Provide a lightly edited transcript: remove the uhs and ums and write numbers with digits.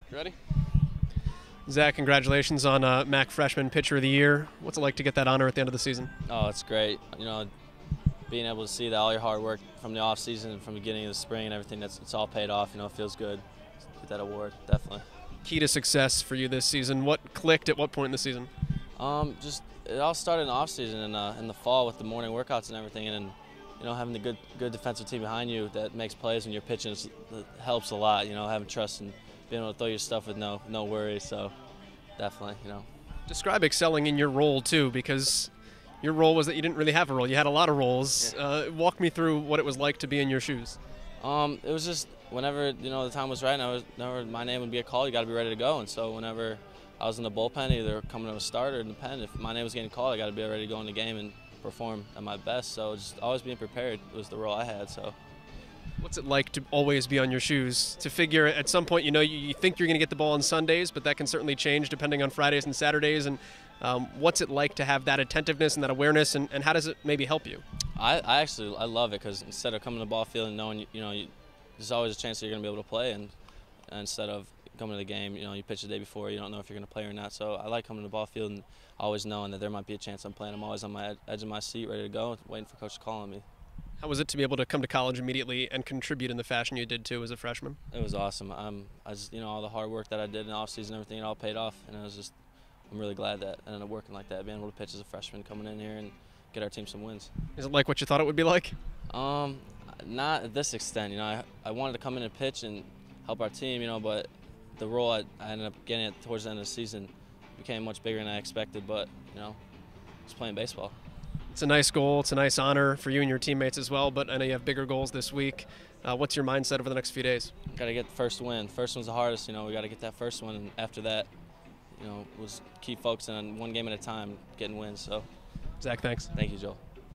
Ready? Zach, congratulations on MAC Freshman Pitcher of the Year. What's it like to get that honor at the end of the season? Oh, it's great. Being able to see that all your hard work from the off season and from the beginning of the spring and everything, it's all paid off. It feels good to get that award, definitely. Key to success for you this season. What clicked at what point in the season? Just it all started in the off season and in the fall with the morning workouts and everything, and having the good defensive team behind you that makes plays when you're pitching it helps a lot. Having trust and being able to throw your stuff with no worries. So definitely. Describe excelling in your role too, because your role was that you didn't really have a role. You had a lot of roles. Yeah. Walk me through what it was like to be in your shoes. It was just whenever the time was right, and whenever my name would be called, you got to be ready to go. And so whenever I was in the bullpen, either coming to a start or in the pen, if my name was getting called, I got to be ready to go in the game and perform at my best. So just always being prepared was the role I had. So. What's it like to always be on your shoes? To figure at some point, you think you're going to get the ball on Sundays, but that can certainly change depending on Fridays and Saturdays. And what's it like to have that attentiveness and that awareness, and how does it maybe help you? I love it, because instead of coming to the ball field and knowing there's always a chance that you're going to be able to play, and instead of coming to the game, you pitch the day before, you don't know if you're going to play or not. So I like coming to the ball field and always knowing that there might be a chance I'm playing. I'm always on my edge of my seat, ready to go, waiting for coach to call on me. How was it to be able to come to college immediately and contribute in the fashion you did too as a freshman? It was awesome. I just, all the hard work that I did in the offseason and everything, it all paid off, and I'm really glad that I ended up working like that, being able to pitch as a freshman, coming in here and get our team some wins. Is it like what you thought it would be like? Not at this extent. I wanted to come in and pitch and help our team, but the role I ended up getting at towards the end of the season became much bigger than I expected, but, just playing baseball. It's a nice goal. It's a nice honor for you and your teammates as well, but I know you have bigger goals this week. What's your mindset over the next few days? Got to get the first win. First one's the hardest. We got to get that first one, and after that, was keep focusing on one game at a time, getting wins. So, Zach, thanks. Thank you, Joel.